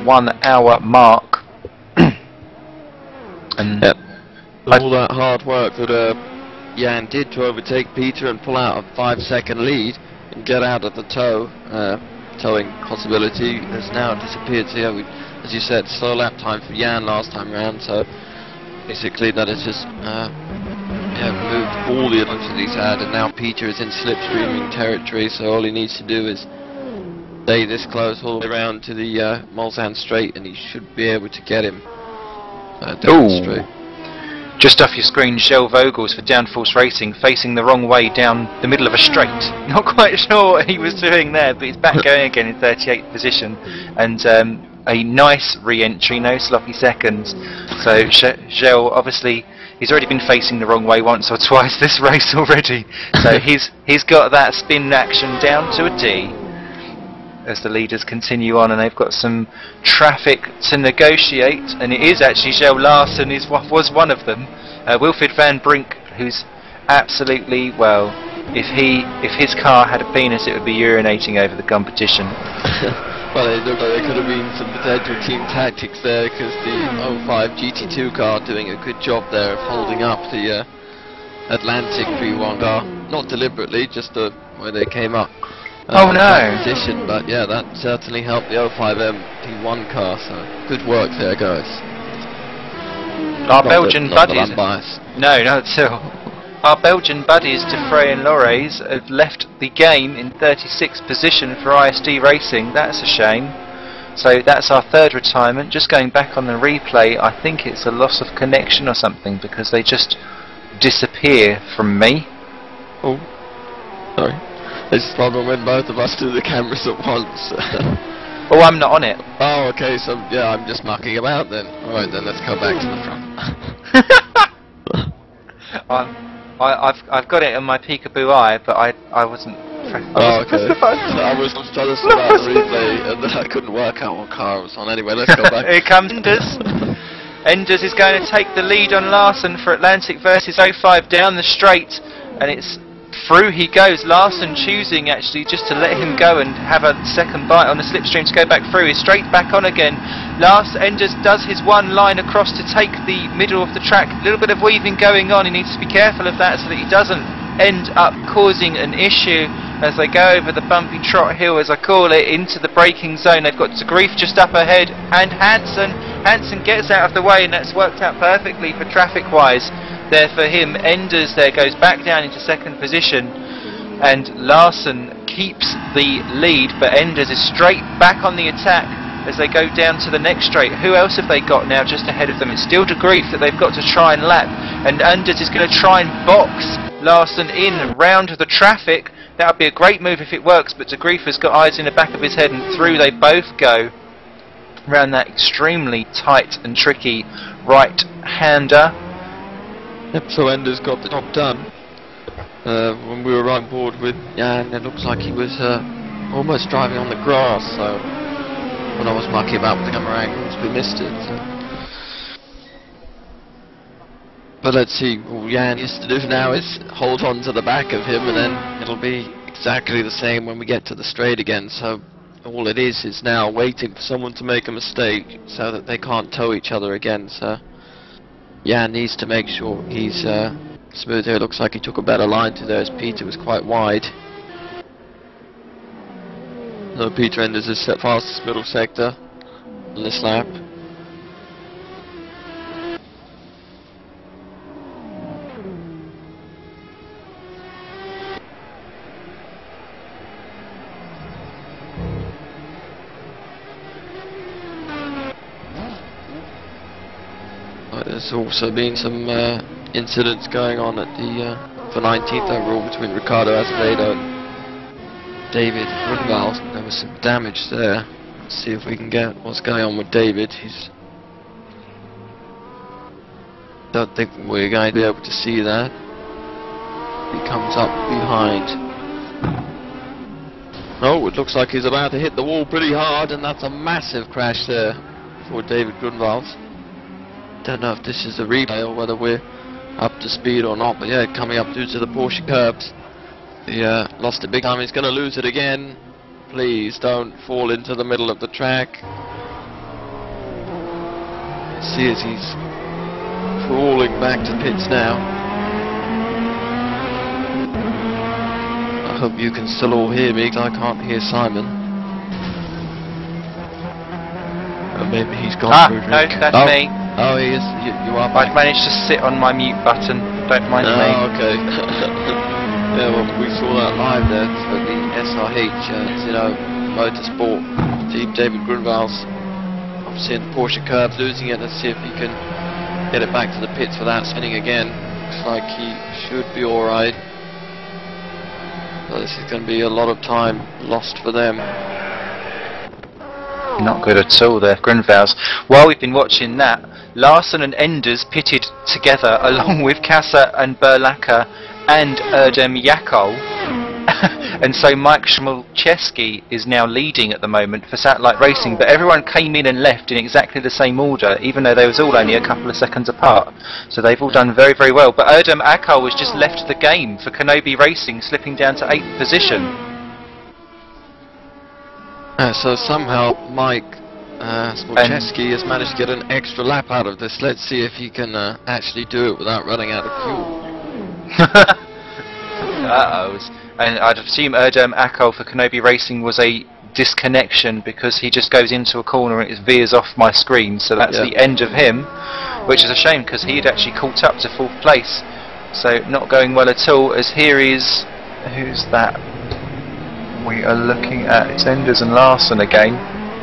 1 hour mark. And yep. All that hard work that Jan did to overtake Peter and pull out a 5-second lead and get out of the towing possibility has now disappeared. So yeah, as you said, slow lap time for Jan last time round, so basically that has just moved all the advantages he's had, and now Peter is in slipstreaming territory, so all he needs to do is stay this close all the way around to the Mulsanne Straight, and he should be able to get him down the straight. Just off your screen, Shell Vogels for Downforce Racing, facing the wrong way down the middle of a straight. Not quite sure what he was doing there, but he's back going again in 38th position, and a nice re-entry, no sloppy seconds. So Shell, obviously, he's already been facing the wrong way once or twice this race already, so he's got that spin action down to a D. As the leaders continue on, and they've got some traffic to negotiate, and it is actually Kjell Larsen was one of them. Wilfried van Brink, who's absolutely, well, if his car had a penis, it would be urinating over the competition. Well, it looked like there could have been some potential team tactics there, because the 05 GT2 car doing a good job there of holding up the Atlantic V1 car, not deliberately, just the way they came up. Oh no! Position, but yeah, that certainly helped the 05M P1 car, so good work there, guys. Our Belgian buddies... unbiased. No, not at all. Our Belgian buddies, De Frey and Lorrays, have left the game in 36th position for ISD Racing. That's a shame. So that's our third retirement. Just going back on the replay, I think it's a loss of connection or something, because they just disappear from me. Oh, sorry. This is the problem when both of us do the cameras at once. Oh, I'm not on it. Oh, okay, so yeah, I'm just mucking about then. Alright then, let's go back to the front. I've got it in my peekaboo eye, but I wasn't... Oh, okay. I was trying to sort out the replay, and then I couldn't work out what car I was on. Anyway, let's go back. Here comes Enders. Enders is going to take the lead on Larsen for Atlantic versus 05 down the straight, and it's... through he goes. Larsen choosing actually just to let him go and have a second bite on the slipstream to go back through. He's straight back on again. Enders does his one line across to take the middle of the track. A little bit of weaving going on. He needs to be careful of that so that he doesn't end up causing an issue as they go over the bumpy trot hill, as I call it, into the braking zone. They've got De Grief just up ahead, and Hansen gets out of the way, and that's worked out perfectly for traffic wise there for him. Enders there goes back down into second position, and Larsen keeps the lead, but Enders is straight back on the attack as they go down to the next straight. Who else have they got now just ahead of them? It's still De Grief that they've got to try and lap, and Enders is going to try and box Larsen in round the traffic. That would be a great move if it works, but De Grief has got eyes in the back of his head, and through they both go around that extremely tight and tricky right-hander. Yep, so Enders got the job done. When we were right on board with Jan, it looks like he was almost driving on the grass, so when I was mucky about with the camera angles, we missed it. So. But let's see, what Jan needs to do now is hold on to the back of him, and then it'll be exactly the same when we get to the straight again. So all it is now waiting for someone to make a mistake so that they can't tow each other again. So Jan needs to make sure he's smooth here. It looks like he took a better line to there, as Peter was quite wide. So Peter Enders is set fastest middle sector on this lap. There's also been some incidents going on at the for 19th overall between Ricardo Azevedo and David Grunwald. There was some damage there. Let's see if we can get what's going on with David. Don't think we're going to be able to see that. He comes up behind. Oh, it looks like he's about to hit the wall pretty hard, and that's a massive crash there for David Grunwald. Don't know if this is a replay or whether we're up to speed or not, but yeah, coming up due to the Porsche curbs. He lost it big time. He's going to lose it again. Please don't fall into the middle of the track. see as he's crawling back to pits now. I hope you can still all hear me, 'cause I can't hear Simon. Or maybe he's gone for a No, drink. that's me. Oh, he is. You are back. I've managed to sit on my mute button. Don't mind me. Oh, okay. Yeah, well, we saw that live there for the SRH, Motorsport team. David Grunwald's obviously in the Porsche curve, losing it. Let's see if he can get it back to the pits without spinning again. Looks like he should be alright. So this is going to be a lot of time lost for them. Not good at all there, Grunwald. While we've been watching that, Larson and Enders pitted together along with Kassa and Berlacher and Erdem Yakol. And so Mike Schmalcheski is now leading at the moment for Satellite Racing, but everyone came in and left in exactly the same order, even though they was all only a couple of seconds apart. So they've all done very, very well. But Erdem Yakol was just left the game for Kenobi Racing, slipping down to 8th position. So somehow Mike Smolczewski has managed to get an extra lap out of this. Let's see if he can actually do it without running out of fuel. Uh-oh. And I'd assume Erdem Yakol for Kenobi Racing was a disconnection, because he just goes into a corner and it veers off my screen, so that's the end of him, which is a shame because he had actually caught up to 4th place. So not going well at all, as here is... who's that? We are looking at, it's Enders and Larson again.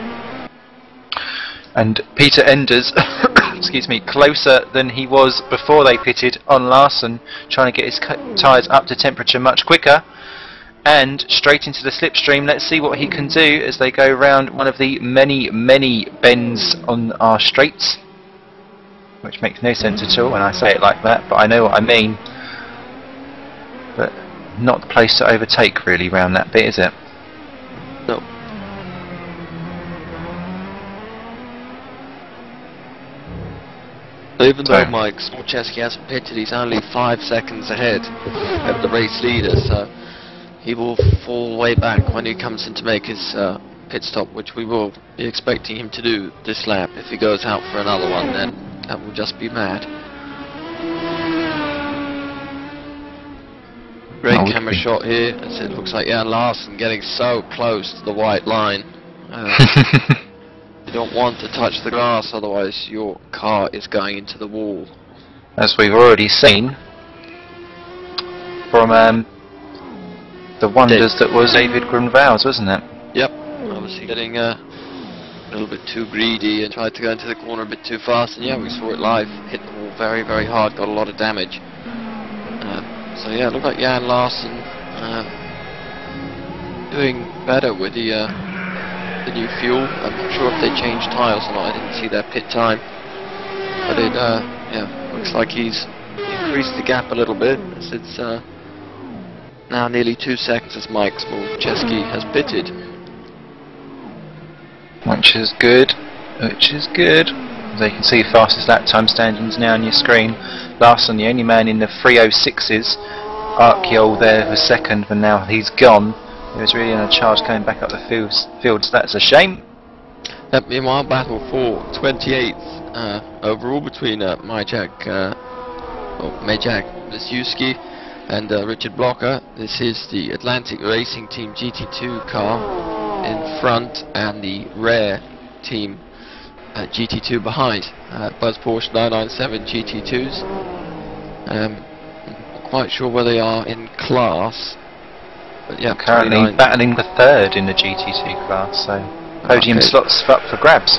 And Peter Enders, excuse me, closer than he was before they pitted on Larson, trying to get his tyres up to temperature much quicker. And straight into the slipstream. Let's see what he can do as they go round one of the many, many bends on our straights, which makes no sense at all when I say it like that, but I know what I mean. But not the place to overtake really round that bit, is it? No. Even though Mike Smolczewski hasn't pitted, he's only 5 seconds ahead of the race leader, so he will fall way back when he comes in to make his pit stop, which we will be expecting him to do this lap. If he goes out for another one, then that will just be mad. Great camera shot here, as it looks like Jan Larson getting so close to the white line. You don't want to touch the grass, otherwise your car is going into the wall. As we've already seen from the wonders that was David Grunwald, wasn't it? Yep, obviously getting a little bit too greedy and tried to go into the corner a bit too fast, and yeah, we saw it live, hit the wall very, very hard, got a lot of damage. So yeah, it looked like Jan Larson doing better with the new fuel. I'm not sure if they changed tyres or not, I didn't see their pit time. But it yeah, looks like he's increased the gap a little bit, as it's now nearly 2 seconds as Mike Smolczewski has pitted. Which is good, which is good. As you can see, fastest lap time standings now on your screen. Larson, the only man in the 306s. Arkiol there was second, but now he's gone. He was really on a charge coming back up the field, so that's a shame. Meanwhile, battle for 28th overall between Majak Lisiewski and Richard Blocker. This is the Atlantic Racing Team GT2 car in front, and the Rare Team GT2 behind. Both Porsche 997 GT2s. Not quite sure where they are in class, but yeah, currently battling the third in the GT2 class, so podium slots up for grabs.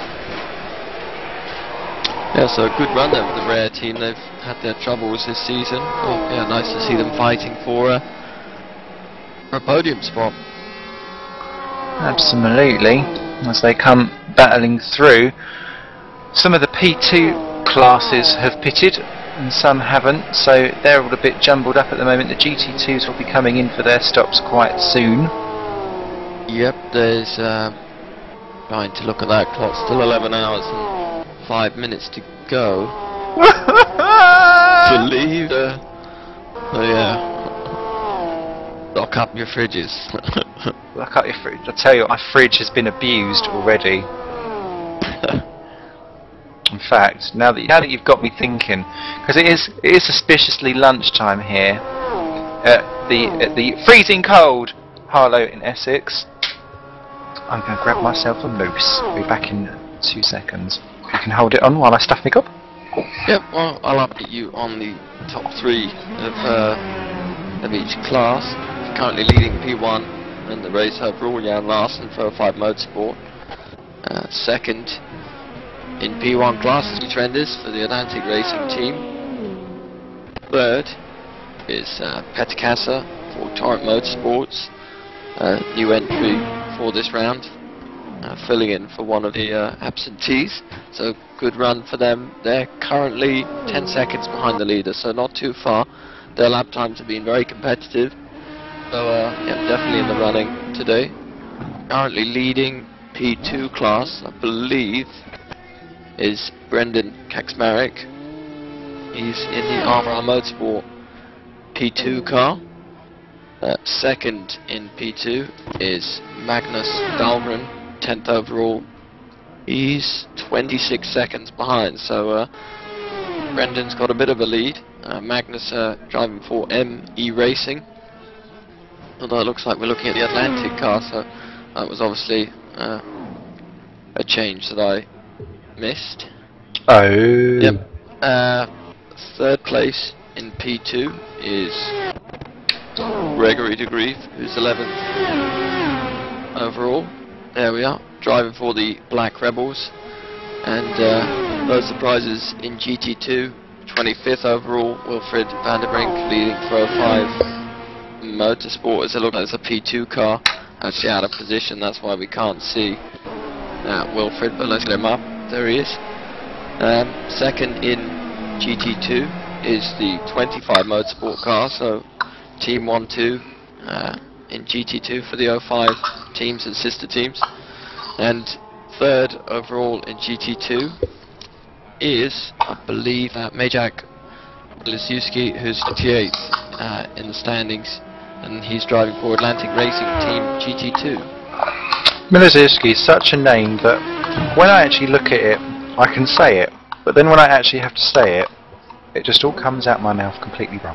Yeah, so a good run there with the Rare Team. They've had their troubles this season. Oh, yeah, nice to see them fighting for a podium spot. Absolutely, as they come battling through. Some of the P2 classes have pitted and some haven't, so they're all a bit jumbled up at the moment. The GT2s will be coming in for their stops quite soon. Yep, there's trying to look at that clock, still 11 hours and 5 minutes to go to leave. So yeah, lock up your fridges. Lock up your fridge. I tell you, my fridge has been abused already. I'm fact, now that you've got me thinking, because it is suspiciously lunchtime here at the freezing cold Harlow in Essex. I'm going to grab myself a moose. I'll be back in 2 seconds. You can hold it on while I stuff me up. Yep, well, I'll update you on the top 3 of each class. Currently leading P1 in the race overall, Jan Larsen for 05 Motorsport. Second in P1 class is Trenders for the Atlantic Racing team. Third is Peter Kasser for Torrent Motorsports, new entry for this round, filling in for one of the absentees. So good run for them. They're currently 10 seconds behind the leader, so not too far. Their lap times have been very competitive, so yeah, definitely in the running today. Currently leading P2 class, I believe, is Brendan Kaczmarek. He's in the RR Motorsport P2 car. Second in P2 is Magnus Dahlgren, 10th overall. He's 26 seconds behind, so Brendan's got a bit of a lead. Magnus driving for ME Racing. Although it looks like we're looking at the Atlantic car, so that was obviously a change that I missed. Oh. Yep. Third place in P2 is Gregory de Grief, who's 11th overall. There we are, driving for the Black Rebels. And no surprises in GT2, 25th overall, Wilfred Vanderbrink leading for 05 Motorsport. As it looks like it's a P2 car, actually out of position, that's why we can't see Wilfred, but let's get him up. There he is. Second in GT2 is the 25 Motorsport car, so Team 1-2 in GT2 for the 05 teams and sister teams. And third overall in GT2 is, I believe, Majak Lisiewski, who's 28th in the standings, and he's driving for Atlantic Racing Team GT2. Milizewski is such a name that when I actually look at it, I can say it, but then when I actually have to say it, it just all comes out my mouth completely wrong.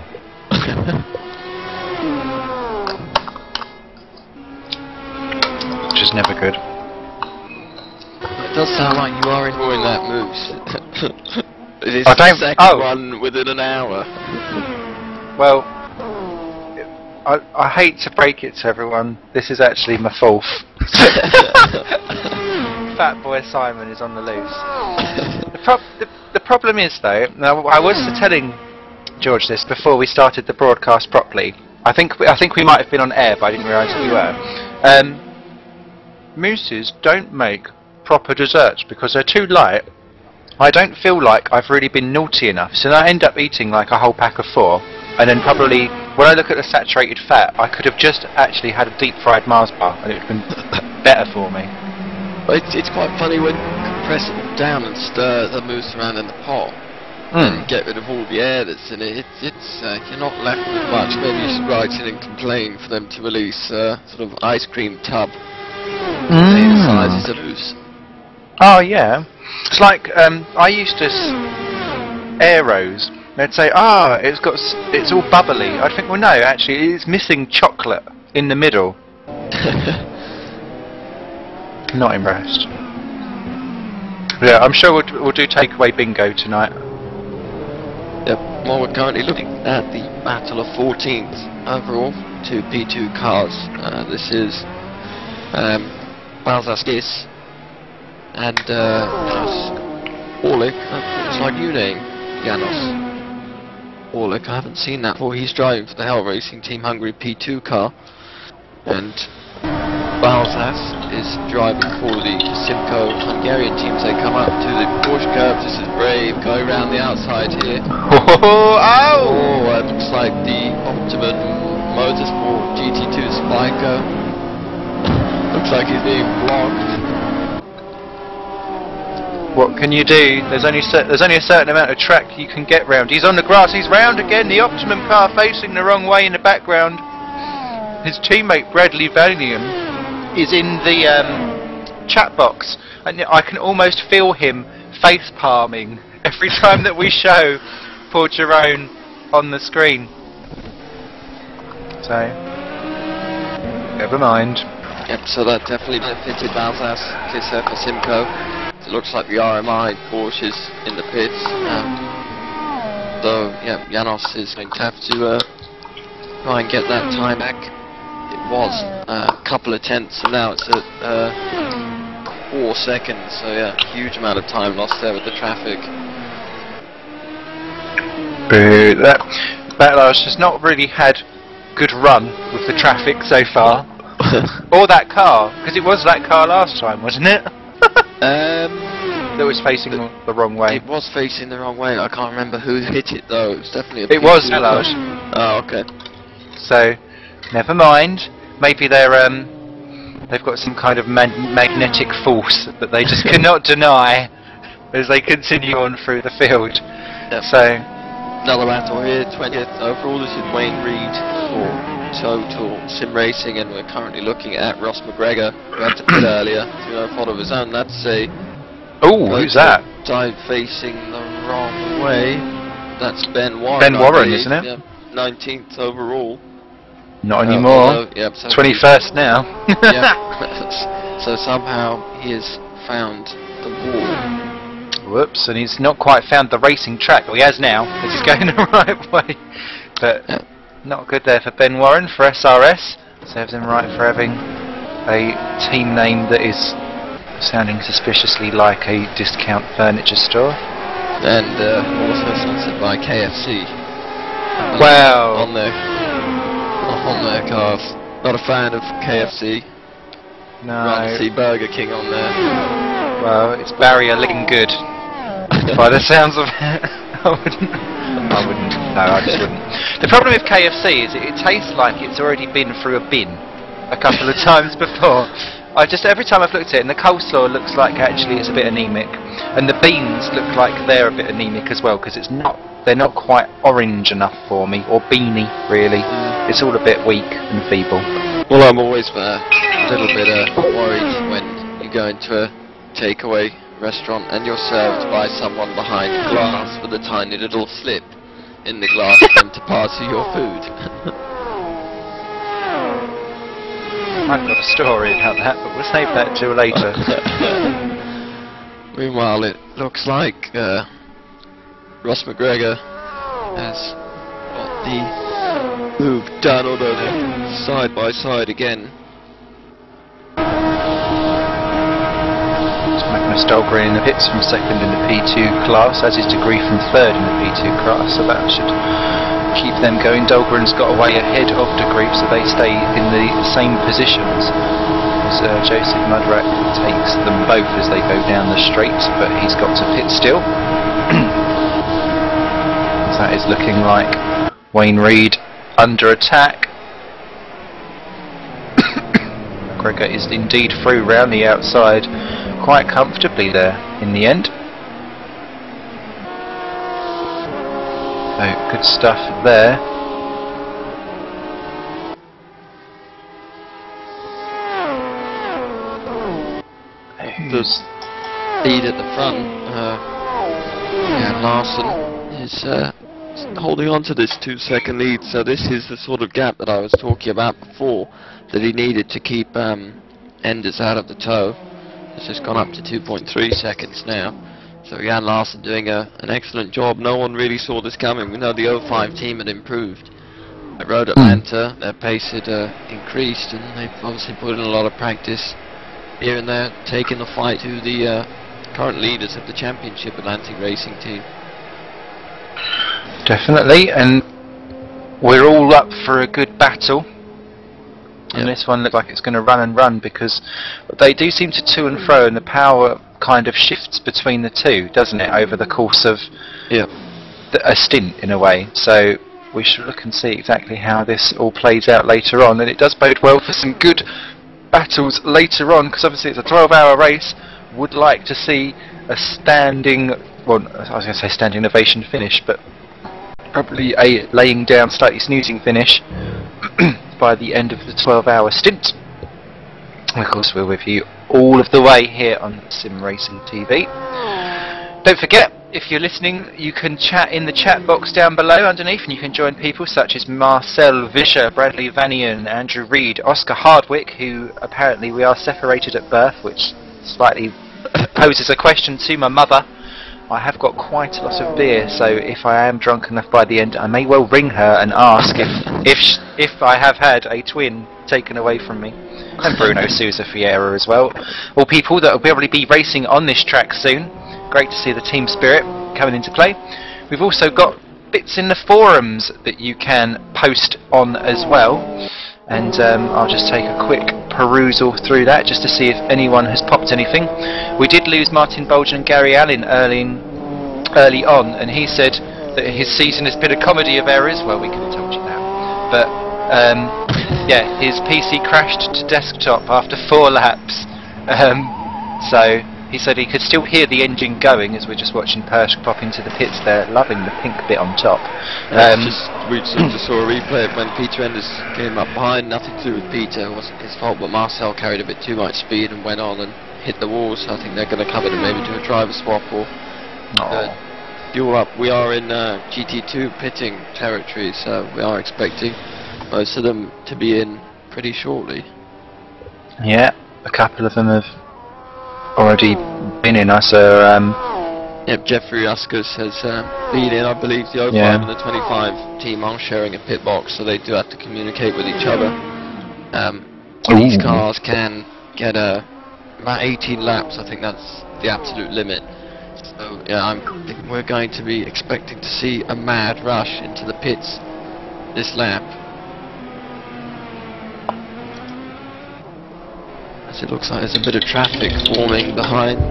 Which is never good. It does sound like you are enjoying that moose. It is I the don't- second oh. one within an hour. Well, I hate to break it to everyone, this is actually my fourth. Fat boy Simon is on the loose. The problem is though, now I was telling George this before we started the broadcast properly. I think we might have been on air, but I didn't realise we were. Mooses don't make proper desserts because they're too light. I don't feel like I've really been naughty enough, so I end up eating like a whole pack of 4, and then probably when I look at the saturated fat, I could have just actually had a deep fried Mars bar, and it would have been better for me. But it's quite funny when you press it down and stir the mousse around in the pot and get rid of all the air that's in it. You're not left with much. Maybe you should write in and complain for them to release sort of ice cream tub the sizes of mousse. Oh yeah, it's like I used to Aeros. They'd say, it's all bubbly. I'd think, well no, actually it's missing chocolate in the middle. Not impressed. Yeah, I'm sure we'll do takeaway bingo tonight. Yep. Well, we're currently looking at the battle of 14th overall, 2 P2 cars. This is Balzaskis and Janos Orlik. It's like you name Janos Orlik. I haven't seen that before. He's driving for the Hell Racing Team Hungary P2 car, and Balzas is driving for the Simco Hungarian teams. They come up to the Porsche curve. This is Brave going around the outside here. Oh, it looks like the Optimum Motorsport GT2 Spiker. Looks like he's being blocked. What can you do? There's only a certain amount of track you can get round. He's on the grass. He's round again. The Optimum car facing the wrong way in the background. His teammate Bradley Valium is in the chat box, and I can almost feel him face palming every time that we show Paul Giron on the screen. So, never mind. Yep, so that definitely benefited Balzas, Kisser for Simco. It looks like the RMI Porsches in the pits. So, yeah, Janos is going to have to try and get that time back. It was a couple of tenths, and now it's at 4 seconds. So, yeah, huge amount of time lost there with the traffic. That Batlage has not really had good run with the traffic so far. Or that car, because it was that car last time, wasn't it? That was facing the wrong way. It was facing the wrong way. I can't remember who hit it though. It was definitely a It was Batlage. Oh, okay. So, never mind. Maybe they've got some kind of magnetic force that they just cannot deny as they continue on through the field. Yep. So, another battle here, 20th overall. This is Wayne Reed for Total Sim Racing, and we're currently looking at Ross McGregor, who had to pit earlier through no fault of his own. That's a who's that? Side facing the wrong way. That's Ben Warren. Ben Warren, isn't it? Yeah, 19th overall. Not anymore. Yep, so 21st now. yeah. So somehow he has found the wall. Whoops, and he's not quite found the racing track. Well, he has now, because he's going the right way. But not good there for Ben Warren for SRS. Serves him right for having a team name that is sounding suspiciously like a discount furniture store. And also sponsored by KFC. Wow. On their cars. Not a fan of KFC. No. Rather see Burger King on there. Well, it's barrier looking good. By the sounds of it. I wouldn't. No, I just wouldn't. The problem with KFC is it tastes like it's already been through a bin a couple of times before. Every time I've looked at it, and the coleslaw looks like actually it's a bit anemic, and the beans look like they're a bit anemic as well, because they're not quite orange enough for me, or beany really. It's all a bit weak and feeble. Well, I'm always a little bit worried when you go into a takeaway restaurant and you're served by someone behind glass with a tiny little slip in the glass for them to pass you your food. I've got a story about that, but we'll save that till later. Meanwhile, it looks like Ross McGregor has got the move done, although they're side by side again. Magnus Dahlgren in the pits from second in the P2 class, as is Degree from third in the P2 class, so that should keep them going. Dahlgren's got away ahead of Degree, so they stay in the same positions as Joseph Mudrak takes them both as they go down the straight, but he's got to pit still. So that is looking like Wayne Reed under attack. McGregor is indeed through round the outside quite comfortably there in the end. So good stuff there. Who's lead at the front? Larson is holding on to this 2-second lead, so this is the sort of gap that I was talking about before that he needed to keep Enders out of the tow. It's just gone up to 2.3 seconds now. So Jan Larson doing an excellent job. No one really saw this coming. We know the 05 team had improved. At Road Atlanta, their pace had increased, and they've obviously put in a lot of practice here and there, taking the fight to the current leaders of the championship Atlantic Racing team. Definitely, and we're all up for a good battle. And this one looks like it's going to run and run, because they do seem to and fro, and the power kind of shifts between the two, doesn't it, over the course of a stint in a way. So we should look and see exactly how this all plays out later on, and it does bode well for some good battles later on, because obviously it's a 12-hour race. Would like to see a standing, well, I was going to say standing ovation finish, but probably a laying down, slightly snoozing finish by the end of the 12-hour stint. And of course we're with you all of the way here on Sim Racing TV. Don't forget, if you're listening, you can chat in the chat box down below underneath, and you can join people such as Marcel Vischer, Bradley Vanian, Andrew Reid, Oscar Hardwick, who apparently we are separated at birth, which slightly poses a question to my mother. I have got quite a lot of beer, so if I am drunk enough by the end, I may well ring her and ask if I have had a twin taken away from me. And Bruno Sousa Fiera as well. All people that will probably be racing on this track soon. Great to see the team spirit coming into play. We've also got bits in the forums that you can post on as well, and I'll just take a quick perusal through that just to see if anyone has popped anything. We did lose Martin Bolger and Gary Allen early on, and he said that his season has been a comedy of errors. Well, we could have told you that, but yeah, his PC crashed to desktop after 4 laps, so he said he could still hear the engine going as we're just watching Persh pop into the pits there, loving the pink bit on top. We just saw a replay of when Peter Enders came up behind. Nothing to do with Peter, it wasn't his fault, but Marcel carried a bit too much speed and went on and hit the wall, so I think they're going to cover to maybe do a driver swap or fuel up. We are in GT2 pitting territory, so we are expecting most of them to be in pretty shortly. Yeah, a couple of them have already been in. I saw yep, Jeffrey Uskus has been in. I believe the 05 and the 25 team are sharing a pit box, so they do have to communicate with each other. These cars can get about 18 laps. I think that's the absolute limit. So yeah, I think we're going to be expecting to see a mad rush into the pits this lap. It looks like there's a bit of traffic forming behind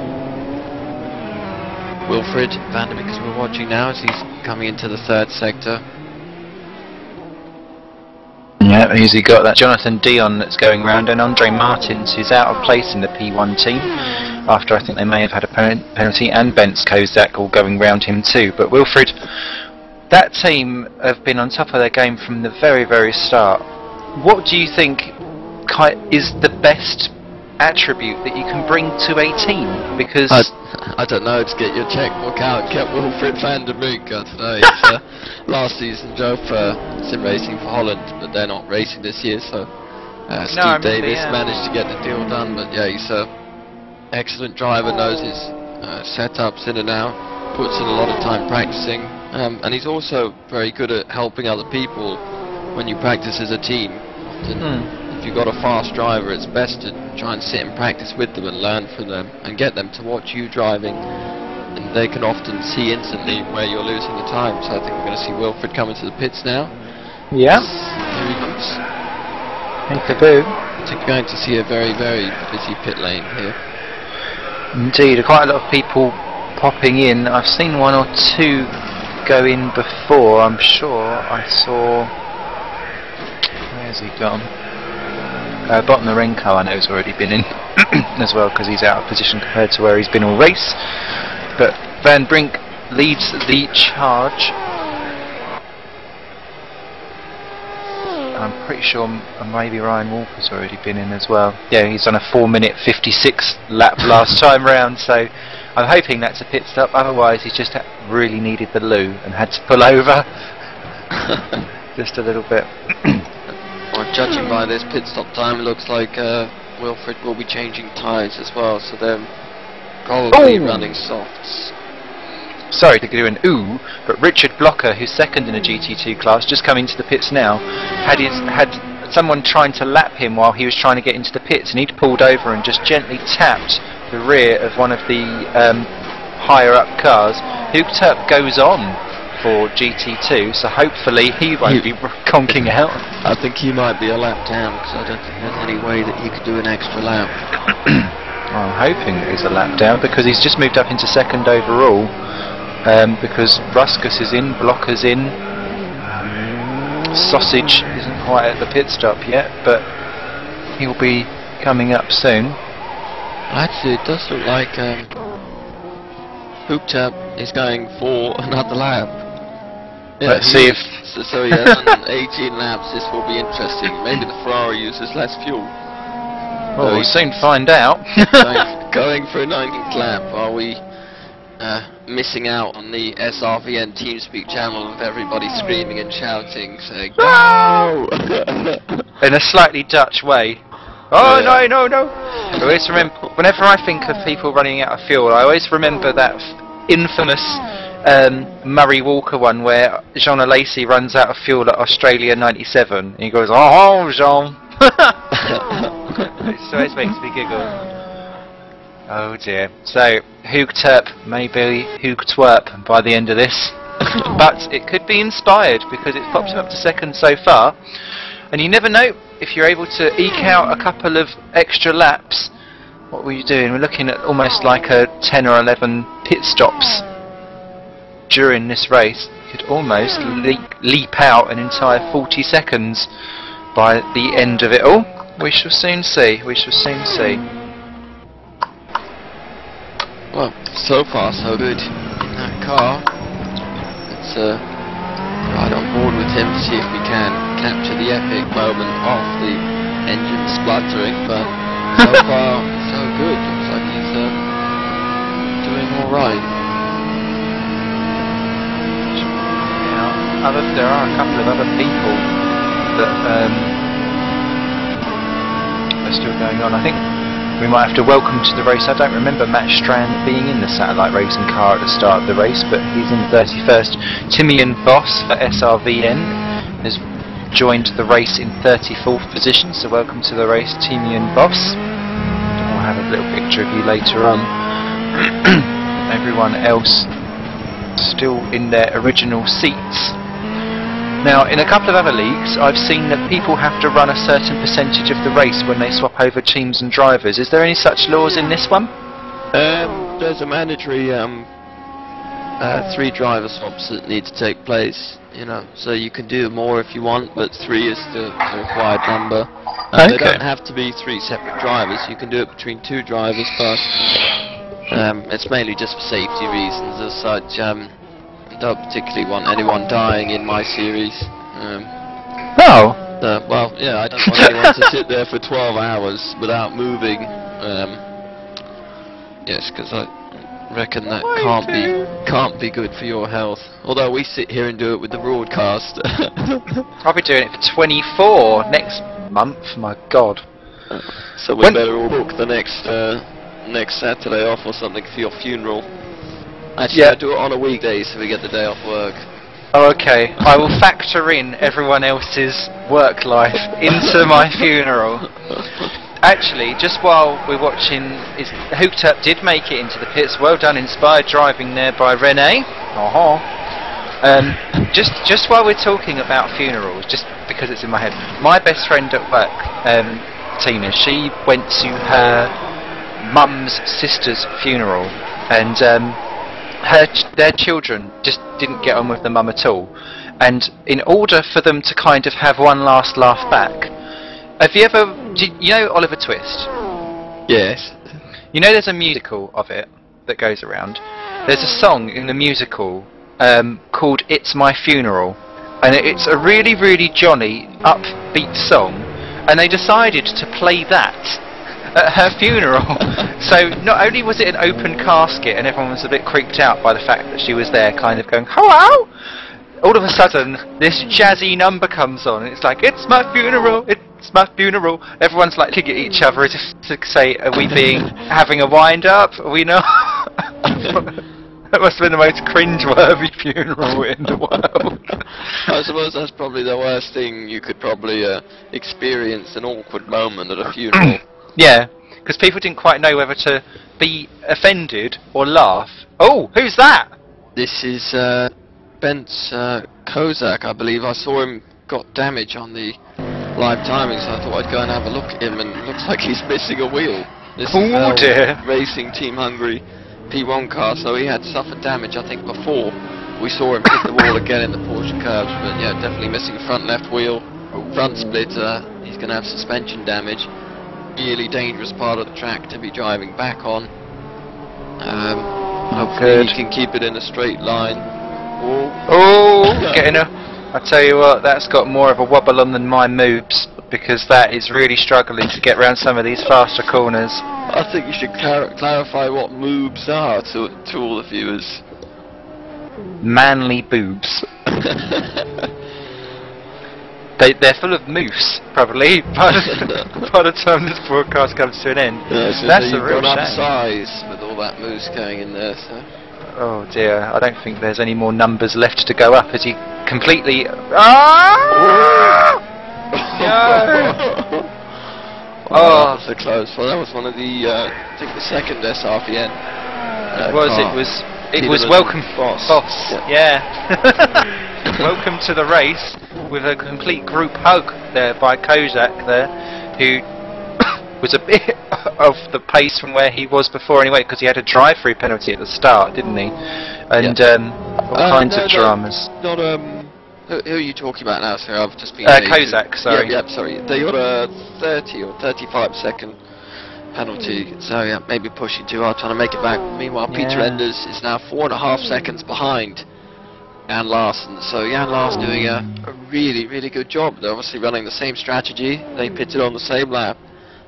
Wilfred van der Beek, as we're watching now as he's coming into the 3rd sector. Yeah, who's he got? That Jonathan Dion that's going round, and Andre Martins, who's out of place in the P1 team after I think they may have had a penalty, and Bence Kozak all going round him too. But Wilfred, that team have been on top of their game from the very, very start. What do you think is the best attribute that you can bring to a team? Because I don't know, to get your checkbook out and get Wilfred van der Beek today. It's last season drove for Sim Racing for Holland, but they're not racing this year, so Steve Davis managed to get the deal done. But yeah, he's an excellent driver, knows his setups in and out, puts in a lot of time practicing, and he's also very good at helping other people when you practice as a team. Often, if you've got a fast driver, it's best to try and sit and practice with them and learn from them and get them to watch you driving, and they can often see instantly where you're losing the time. So I think we're going to see Wilfred coming to the pits now. Yeah. There he comes. I think we're going to see a very, very busy pit lane here. Indeed, quite a lot of people popping in. I've seen 1 or 2 go in before. I'm sure I saw... Where's he gone? Botnarenko I know has already been in as well, because he's out of position compared to where he's been all race. But Van Brink leads the charge. I'm pretty sure maybe Ryan Walker's already been in as well. Yeah, he's on a 4-minute 56 lap last time round, so I'm hoping that's a pit stop. Otherwise he's just really needed the loo and had to pull over just a little bit. Well, judging by this pit stop time, it looks like Wilfred will be changing tyres as well, so they're probably running softs. Sorry to do an ooh, but Richard Blocker, who's 2nd in a GT2 class, just coming to the pits now, had someone trying to lap him while he was trying to get into the pits, and he'd pulled over and just gently tapped the rear of one of the higher up cars. Hooked Up goes on for GT2, so hopefully he won't be conking out. I think he might be a lap down, because I don't think there's any way that he could do an extra lap. I'm hoping that he's a lap down, because he's just moved up into 2nd overall, because Ruskus is in, Blocker's in, Sausage isn't quite at the pit stop yet, but he'll be coming up soon. Actually, it does look like Hooked Up is going for another lap. Yeah, let's see if... So he has 18 laps, this will be interesting. Maybe the Ferrari uses less fuel. Well, we'll soon find out. Going for a 19th lap. Are we missing out on the SRVN TeamSpeak channel of everybody screaming and shouting, saying "No!" in a slightly Dutch way. Oh no, no, no! I always remember, whenever I think of people running out of fuel, I always remember that infamous Murray Walker one where Jean Lacey runs out of fuel at Australia '97, and he goes, "Oh, Jean!" It always makes me giggle. Oh dear. So, Hoog Terp may be Hoog Twerp by the end of this, but it could be inspired because it's popped him up to second so far, and you never know if you're able to eke out a couple of extra laps. What were you doing? We're looking at almost like a 10 or 11 pit stops during this race. You could almost leap out an entire 40 seconds by the end of it all. We shall soon see. We shall soon see. Well, so far so good in that car. Let's ride on board with him to see if we can capture the epic moment of the engine spluttering, but so far so good. Looks like he's doing alright. Yeah, there are a couple of other people that are still going on. I think we might have to welcome to the race. I don't remember Matt Strand being in the satellite racing car at the start of the race, but he's in 31st. Timian Boss for SRVN has joined the race in 34th position, so welcome to the race, Timian Boss. I'll have a little picture of you later on. Everyone else still in their original seats. Now, in a couple of other leagues, I've seen that people have to run a certain percentage of the race when they swap over teams and drivers. Is there any such laws in this one? There's a mandatory 3 driver swaps that need to take place, you know, so you can do more if you want, but 3 is the required number. They don't have to be 3 separate drivers. You can do it between 2 drivers, but it's mainly just for safety reasons as such. Don't particularly want anyone dying in my series. Oh! Well, yeah, I don't want anyone to sit there for 12 hours without moving. Yes, because I reckon that can't be good for your health. Although we sit here and do it with the broadcast. I'll be doing it for 24 next month. My God. So we better all book the next Saturday off or something for your funeral. Actually, yeah. I do it on a weekday so we get the day off work. Oh, okay. I will factor in everyone else's work life into my funeral. Actually, just while we're watching, Hooked Up did make it into the pits. Well done, inspired driving there by Renee. Just while we're talking about funerals, just because it's in my head, my best friend at work, Tina, she went to her mum's sister's funeral, and their children just didn't get on with the mum at all, and in order for them to kind of have one last laugh back, you know Oliver Twist? Yes. You know there's a musical of it that goes around. There's a song in the musical called It's My Funeral, and it's a really, really jolly, upbeat song, and they decided to play that at her funeral. So not only was it an open casket and everyone was a bit creeped out by the fact that she was there kind of going, hello, all of a sudden this jazzy number comes on and it's like, it's my funeral, it's my funeral. Everyone's like looking at each other as if to say, are we having a wind up? Are we not? That must have been the most cringe-worthy funeral in the world. I suppose that's probably the worst thing you could probably experience, an awkward moment at a funeral. Yeah, because people didn't quite know whether to be offended or laugh. Oh, who's that? This is Bent Kozak, I believe. I saw him got damage on the live timing, so I thought I'd go and have a look at him, and it looks like he's missing a wheel. This is dear. Racing Team Hungary P1 car, so he had suffered damage, I think, before we saw him hit the wall again in the Porsche curbs, but yeah, definitely missing front left wheel, front splitter. He's going to have suspension damage. Really dangerous part of the track to be driving back on. Hopefully he can keep it in a straight line. I tell you what, that's got more of a wobble on than my moves. because that is really struggling to get around some of these faster corners. I think you should clarify what moobs are to all the viewers. Manly boobs. They're full of moose, probably, by the time this broadcast comes to an end. Yeah, so that's a you've real gone up shame. size with all that moose going in there, so... Oh dear, I don't think there's any more numbers left to go up as he completely... Ah! No! Oh, that was so close. Well, that was one of the, I think the second SRPN. It was welcome, Boss. Yeah. Welcome to the race with a complete group hug there by Kozak there, who was a bit off the pace from where he was before anyway, because he had a drive-through penalty at the start, didn't he? And all kinds of dramas. Not who are you talking about now? Sorry, I've just been. Kozak, sorry. Yeah, sorry. They got a 30 or 35 second penalty, so yeah, maybe pushing too hard, trying to make it back. Meanwhile, Peter Enders is now 4.5 seconds behind Jan Larsen. So Jan Larsen doing a really, really good job. They're obviously running the same strategy. They pitted on the same lap.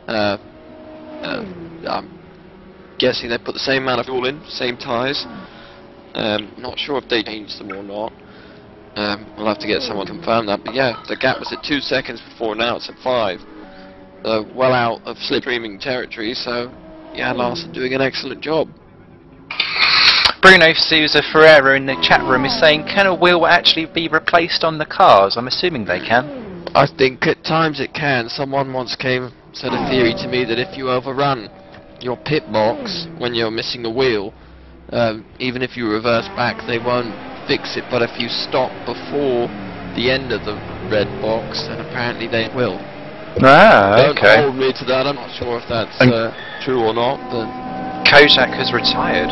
I'm guessing they put the same amount of fuel in, same tyres. Not sure if they changed them or not. We'll have to get someone to confirm that. But yeah, the gap was at 2 seconds before, now it's at 5. Well out of slipstreaming territory, so Jan Larsen doing an excellent job. Bruno Sousa Ferreira in the chat room is saying, can a wheel actually be replaced on the cars? I'm assuming they can. I think at times it can. Someone once said a theory to me that if you overrun your pit box when you're missing a wheel, even if you reverse back, they won't fix it. But if you stop before the end of the red box, then apparently they will. Ah, okay. Don't hold me to that. I'm not sure if that's true or not, but Kozak has retired.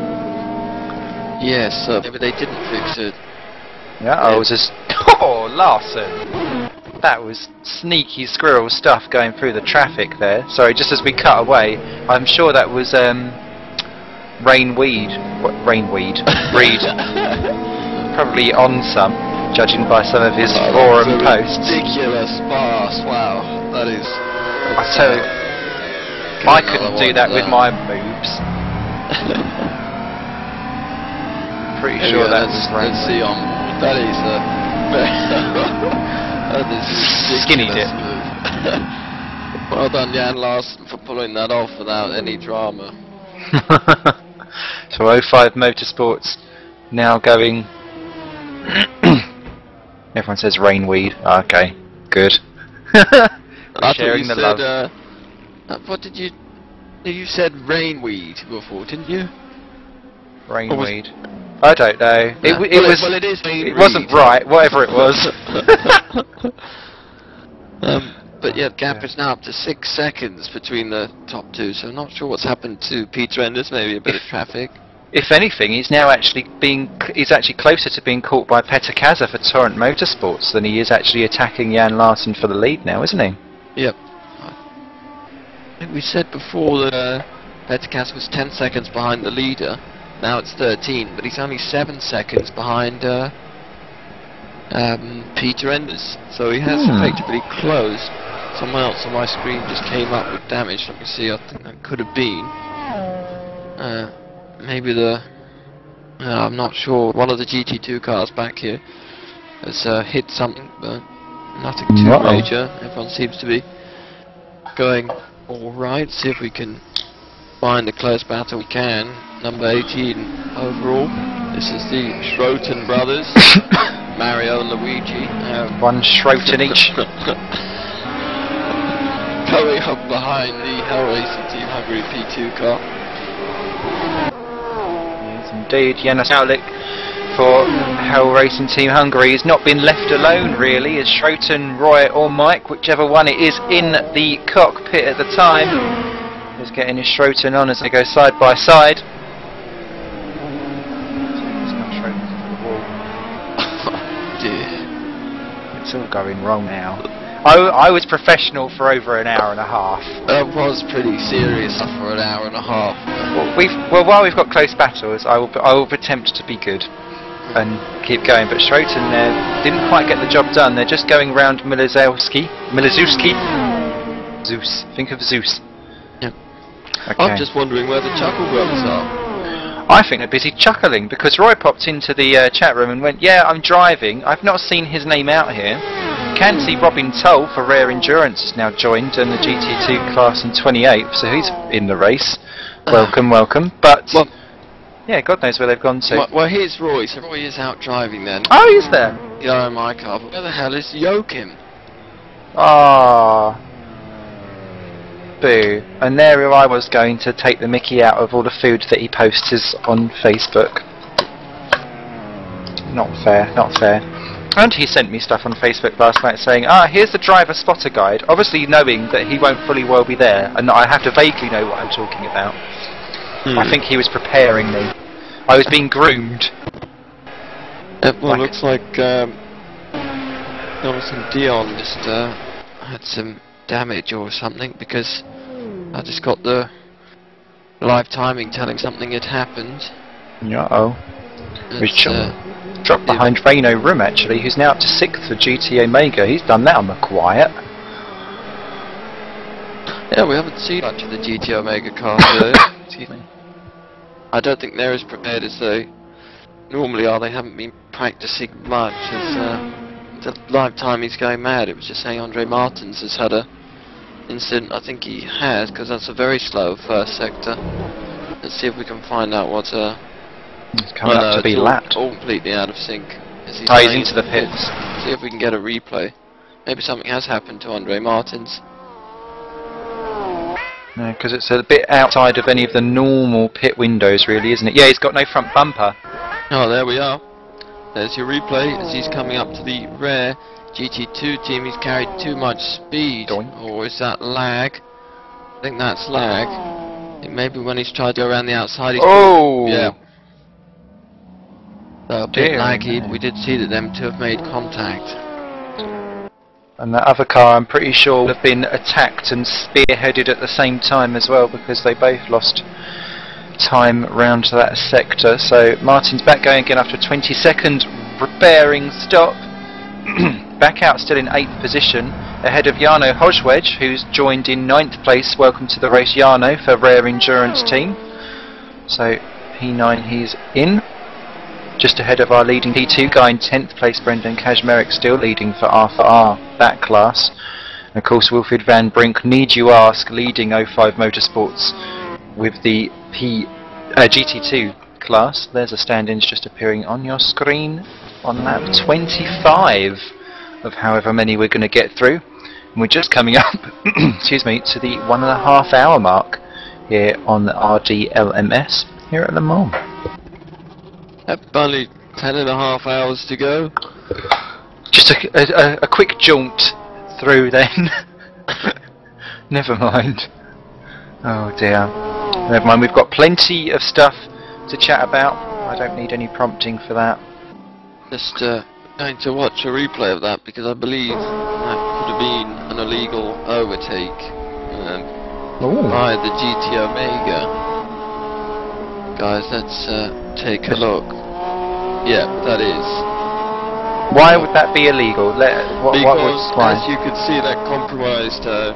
yes, maybe they didn't fix it. Yeah, I was just... Oh, Larsen! That was sneaky squirrel stuff going through the traffic there. Sorry, just as we cut away, I'm sure that was Rainweed. What, Rainweed? Reed. Probably on some, judging by some of his forum posts. Ridiculous pass, wow. That is... I tell you, I couldn't do that with my moves. Pretty sure that was Let's see on... That is that is skinnied it. Well done, Jan Larsen, for pulling that off without any drama. So 05 Motorsports now going... Everyone says rainweed. Okay, good. Sharing the love. What did you... You said rainweed before, didn't you? Rainweed. I don't know. It It wasn't right, whatever it was. But yeah, the gap is now up to 6 seconds between the top two, so I'm not sure what's happened to Peter Enders, maybe a bit of traffic. If anything, he's now actually closer to being caught by Petter Kaza for Torrent Motorsports than he is actually attacking Jan Larsen for the lead now, isn't he? Yep. I think we said before that Petter Kaza was 10 seconds behind the leader. Now it's 13, but he's only 7 seconds behind Peter Enders. So he has effectively closed. Someone else on my screen just came up with damage. Let me see, I think that could have been. Maybe I'm not sure. One of the GT2 cars back here has hit something, but nothing too major. Everyone seems to be going alright. See if we can find a close battle. We can. Number 18 overall. This is the Schroten brothers, Mario and Luigi. One Schroten each. Going up behind the Hell Racing Team Hungary P2 car. Yes, indeed. Janos Aulik for Hell Racing Team Hungary has not been left alone, really, as Schroten, Roy or Mike, whichever one it is in the cockpit at the time, is getting his Schroten on as they go side by side. It's all going wrong now. I was professional for over an hour and a half. That was pretty serious for an hour and a half. Well, while we've got close battles, I will attempt to be good. and keep going. But Schroeton there didn't quite get the job done. They're just going round Milazowski. Zeus. Think of Zeus. Yeah. Okay. I'm just wondering where the Chuckle Brothers are. I think they're busy chuckling because Roy popped into the chat room and went, "Yeah, I'm driving. I've not seen his name out here. Can see Robin Toll for Rare Endurance has now joined in the GT2 class in 28th, so he's in the race. Welcome, welcome." But Well, yeah, God knows where they've gone to. well, here's Roy. So Roy is out driving then. Oh, he's there. Yeah, my car. But where the hell is Joachim? Ah. Boo. And there I was going to take the mickey out of all the food that he posts on Facebook. Not fair, not fair. And he sent me stuff on Facebook last night saying, here's the driver spotter guide, obviously knowing that he won't fully well be there and that I have to vaguely know what I'm talking about. I think he was preparing me. I was being groomed. Well, looks like Jonathan Dion just had some damage or something, because I just got the live timing telling something had happened. Uh-oh. He's dropped behind Reino Room actually, who's now up to 6th for GT Omega. He's done that on the quiet. Yeah, we haven't seen much of the GT Omega cars though. Excuse me. I don't think they're as prepared as they normally are. They haven't been practicing much, as the live timing's going mad. It was just saying Andre Martins has had a incident. I think he has, because that's a very slow first sector. Let's see if we can find out what He's coming up to be lapped. All completely out of sync. He's into the pits. See if we can get a replay. Maybe something has happened to Andre Martins. No, because it's a bit outside of any of the normal pit windows really, isn't it? Yeah, he's got no front bumper. Oh, there we are. There's your replay as he's coming up to the Rare GT2 team. He's carried too much speed. Doink. Or is that lag? I think that's lag. I think maybe when he's tried to go around the outside he's... Oh! Yeah. So a bit Dear laggy. me. We did see that them two have made contact. And that other car, I'm pretty sure, would have been attacked and spearheaded at the same time as well, because they both lost time round to that sector. So Martin's back going again after a 20-second bearing stop. Back out still in 8th position, ahead of Jarno Hojwedge, who's joined in 9th place. Welcome to the race, Jarno, for Rare Endurance team. So P9 he's in. Just ahead of our leading P2 guy in 10th place, Brendan Kazmarek, still leading for R4R, that class. And of course Wilfried van Brink, need you ask, leading 05 Motorsports with the GT2 class. There's the stand-ins just appearing on your screen on lap 25 of however many we're going to get through. And we're just coming up excuse me, to the 1.5 hour mark here on the RDLMS here at Le Mans. Only 10.5 hours to go. Just a quick jaunt through then. Never mind. Oh dear. Never mind, we've got plenty of stuff to chat about. I don't need any prompting for that. Just going to watch a replay of that, because I believe that could have been an illegal overtake by the GT Omega. Guys, let's take a look. Yeah, that is. Why would that be illegal? Because, as you can see, that compromised the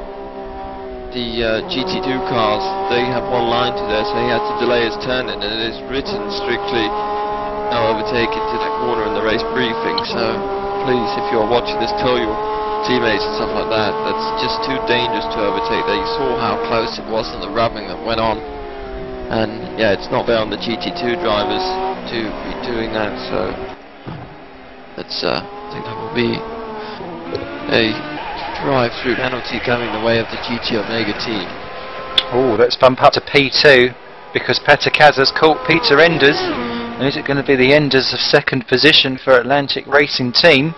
GT2 cars. They have one line to there, so he had to delay his turn in, and it is written strictly no overtake into that corner in the race briefing. So please, if you're watching this, tell your teammates and stuff like that. That's just too dangerous to overtake there. You saw how close it was and the rubbing that went on. And yeah, it's not fair on the GT2 drivers to be doing that, so that's I think that will be a drive-through penalty coming the way of the GT Omega team. Oh, let's bump up to P2 because Peter Kaz has caught Peter Enders, and is it going to be the Enders of 2nd position for Atlantic Racing Team?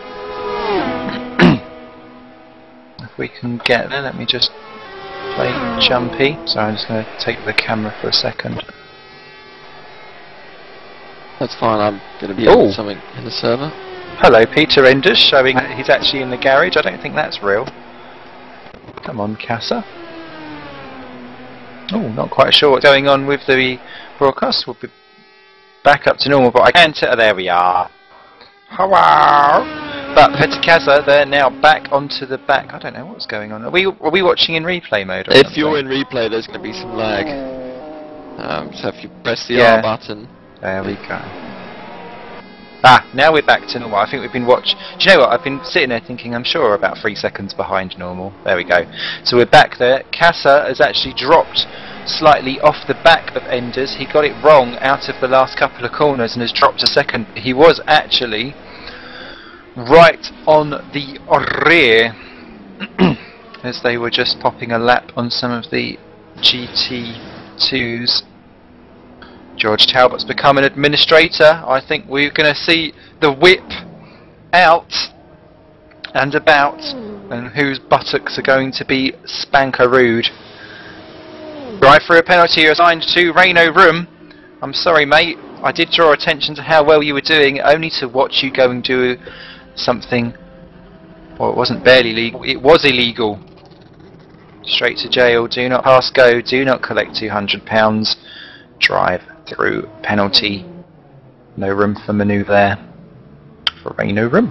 If we can get there, let me just play Jumpy. Sorry, I'm just going to take the camera for a second. That's fine, I'm going to be doing something in the server. Hello, Peter Enders, showing that he's actually in the garage. I don't think that's real. Come on, Casa. Oh, not quite sure what's going on with the broadcast. We'll be back up to normal, but I can't. There we are. Hello. But Petikaza, they're now back onto the back. I don't know what's going on. Are we watching in replay mode? Or if something? you're in replay, there's going to be some lag. So if you press the Yeah. R button. There we go. Ah, now we're back to normal. I think we've been watching. Do you know what? I've been sitting there thinking I'm sure we're about 3 seconds behind normal. There we go. So we're back there. Casa has actually dropped slightly off the back of Enders. He got it wrong out of the last couple of corners and has dropped a second. He was actually right on the rear as they were just popping a lap on some of the GT2s. George Talbot's become an administrator. I think we're going to see the whip out and about, and whose buttocks are going to be spankarooed. Drive through a penalty assigned to Reino Room. I'm sorry, mate. I did draw attention to how well you were doing, only to watch you go and do something. Well, it wasn't barely legal. It was illegal. Straight to jail. Do not pass go. Do not collect £200. Drive through penalty. No room for manoeuvre there for Reino Room.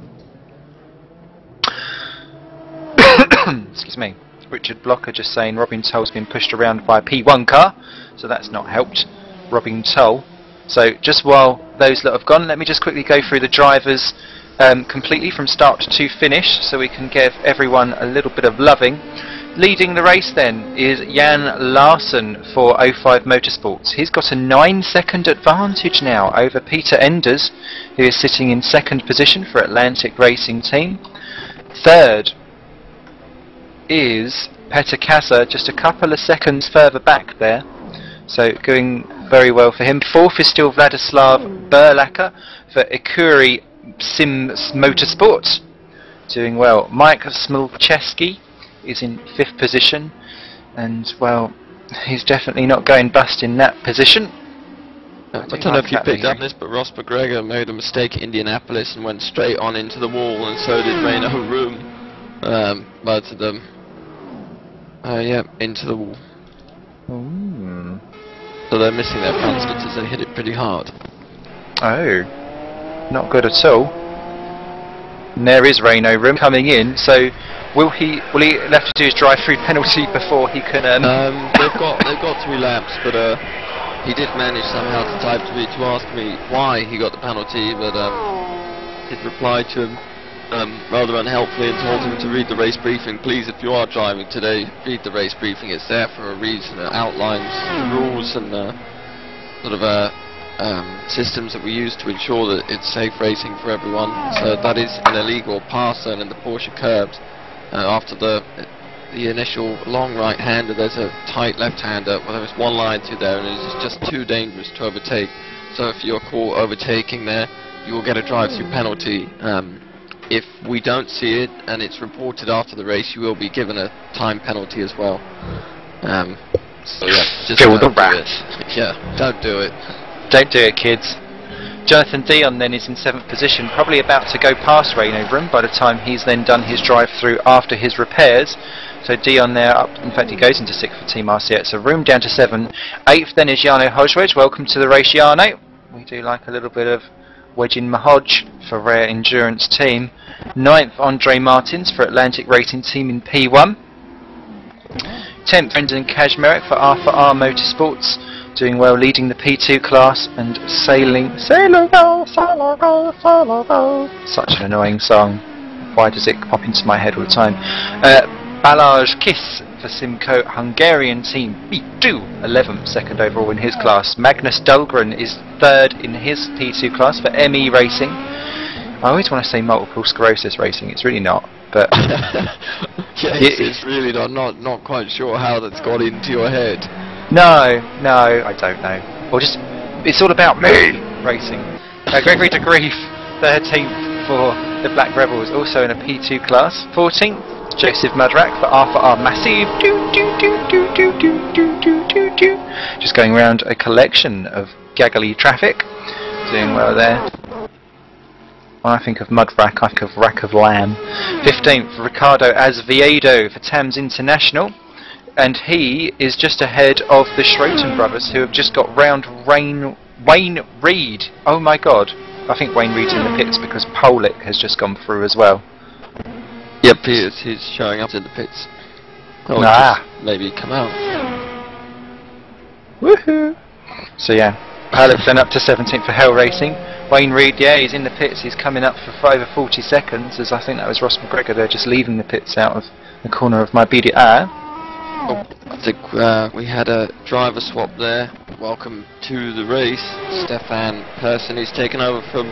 Excuse me. Richard Blocker just saying Robin Toll's been pushed around by a P1 car, so that's not helped Robin Toll. So just while those lot have gone, let me just quickly go through the drivers completely from start to finish, so we can give everyone a little bit of loving. Leading the race then is Jan Larsen for 05 Motorsports. He's got a 9-second advantage now over Peter Enders, who is sitting in second position for Atlantic Racing Team. Third is Petikaza, just a couple of seconds further back there, so going very well for him. Fourth is still Vladislav Berlacher for Ikuri Sims Motorsports, doing well. Mike Smilcheski is in fifth position, and well, he's definitely not going bust in that position. I don't know if you picked up this, but Ross McGregor made a mistake at Indianapolis and went straight on into the wall, and so did Reino Room. Both of them. Yeah, into the wall. So they're missing their front splitters. They hit it pretty hard. Oh, not good at all. And there is Reino Room coming in. So will he have to do his drive-through penalty before he can? They've got 3 laps, but he did manage somehow to type to me to ask me why he got the penalty, but did reply to him rather unhelpfully and told him to read the race briefing. Please, if you are driving today, read the race briefing. It's there for a reason. It outlines the rules and sort of systems that we use to ensure that it's safe racing for everyone. So that is an illegal pass zone in the Porsche curbs. After the initial long right-hander, there's a tight left-hander. Well, there was one line to there, and it's just too dangerous to overtake. So if you're caught overtaking there, you will get a drive-through penalty. If we don't see it and it's reported after the race, you will be given a time penalty as well. So yeah, just feel the don't do wrath. it. Yeah, don't do it. Don't do it, kids. Jonathan Dion then is in 7th position, probably about to go past Reino Room by the time he's then done his drive-through after his repairs. So Dion there up, in fact he goes into 6th for Team RCX, so Room down to 7. 8th then is Jarno Hojwedge. Welcome to the race, Jarno. We do like a little bit of wedging Mahoj for Rare Endurance Team. 9th, Andre Martins for Atlantic Racing Team in P1. 10th, Brendan Kazmarek for R4R Motorsports, doing well, leading the P2 class and sailing. Sailor go, sailor go, sailor go. Such an annoying song. Why does it pop into my head all the time? Balázs Kiss for Simco Hungarian Team P2, 11th, second overall in his class. Magnus Dahlgren is 3rd in his P2 class for ME Racing. I always want to say multiple sclerosis racing, it's really not, but yes, it's really not quite sure how that's got into your head. No, I don't know. Or just, it's all about me racing. Gregory de Grief, 13th for the Black Rebels, also in a P2 class. 14th, Joseph Mudrak for R4R Massive. Just going around a collection of gaggly traffic. Doing well there. When I think of Mudrak, I think of Rack of Lamb. 15th, Ricardo Azevedo for Tams International. And he is just ahead of the Schroten brothers, who have just got round Reino Wayne Reed. Oh my God. I think Wayne Reed's in the pits because Polick has just gone through as well. Yep, he is. He's showing up in the pits. Oh, Ah. just maybe come out. Woohoo! So yeah, Polick then up to 17th for Hell Racing. Wayne Reed, yeah, he's in the pits. He's coming up for over 40 seconds, as I think that was Ross McGregor there just leaving the pits out of the corner of my BDR. Oh, I think we had a driver swap there. Welcome to the race. Stefan Persson, he's taken over from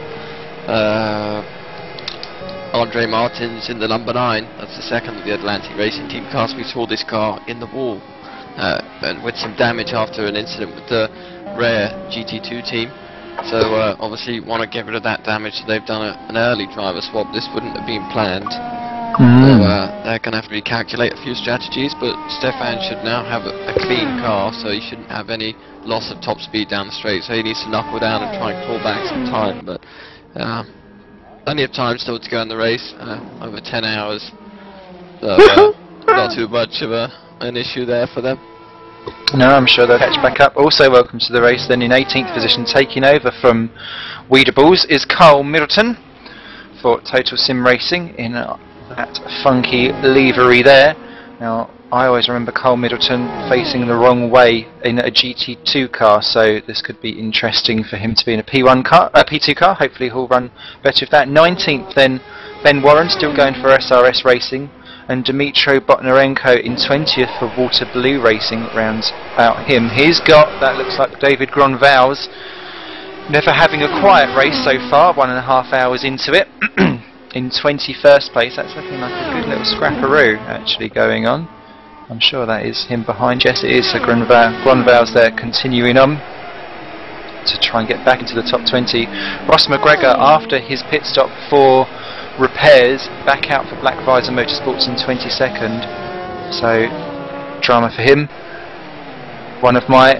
Andre Martins in the number 9. That's the second of the Atlantic Racing Team cars. We saw this car in the wall and with some damage after an incident with the Rare GT2 team. So obviously want to get rid of that damage, so they've done an early driver swap. This wouldn't have been planned. So they're going to have to recalculate a few strategies, but Stefan should now have a clean car, so he shouldn't have any loss of top speed down the straight. So he needs to knuckle down and try and claw back some time, but plenty of time still to go in the race, over 10 hours. So not too much of an issue there for them. No, I'm sure they'll catch back up. Also welcome to the race then in 18th position, taking over from Weedables, is Carl Middleton for Total Sim Racing in that funky livery there. Now, I always remember Carl Middleton facing the wrong way in a GT2 car, so this could be interesting for him to be in a P1 car, P2 car. Hopefully he'll run better with that. 19th then, Ben Warren, still going for SRS Racing, and Dmitro Botnarenko in 20th for Water Blue Racing rounds out him. He's got, that looks like David Gronvals, never having a quiet race so far, 1.5 hours into it. In 21st place, that's looking like a good little scrapperoo actually going on. I'm sure that is him behind. Yes, it is. So Gronvals there continuing on to try and get back into the top 20. Ross McGregor, after his pit stop for repairs, back out for Black Visor Motorsports in 22nd. So drama for him. One of my,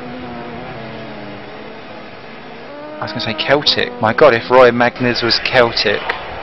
I was going to say Celtic. My God, if Roy Magnus was Celtic.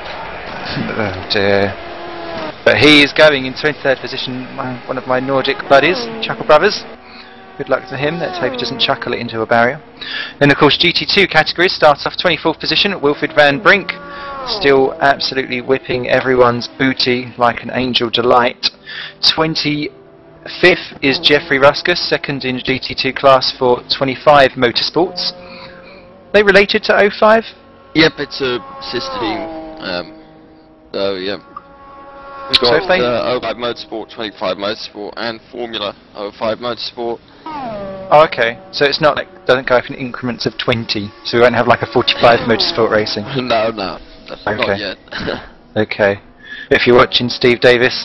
Oh dear. But he is going in 23rd position, one of my Nordic buddies, Chuckle Brothers. Good luck to him. Let's hope he doesn't chuckle it into a barrier. Then of course GT2 category starts off 24th position, Wilfred Van Brink. Still absolutely whipping everyone's booty like an angel delight. 25th is Jeffrey Ruskus, second in GT2 class for 25 Motorsports. They related to 05? Yep, it's a sister team. So yeah, we've got 05 Motorsport, 25 Motorsport, and Formula 05 Motorsport. Oh, okay. So it's not like, doesn't go up in increments of 20, so we won't have like a 45 Motorsport Racing. No, not yet. Okay. If you're watching Steve Davis,